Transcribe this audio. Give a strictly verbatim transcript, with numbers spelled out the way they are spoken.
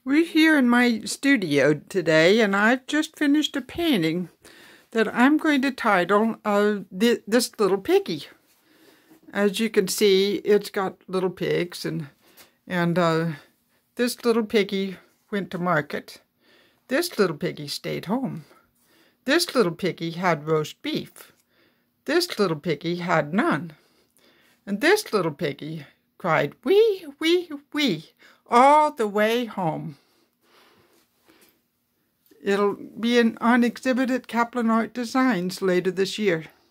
We're here in my studio today, and I've just finished a painting that I'm going to title uh, th This Little Piggy. As you can see, it's got little pigs, and, and uh, this little piggy went to market. This little piggy stayed home. This little piggy had roast beef. This little piggy had none. And this little piggy cried, wee, wee, wee, all the way home. It'll be in, on exhibit at Kaplan Art Designs later this year.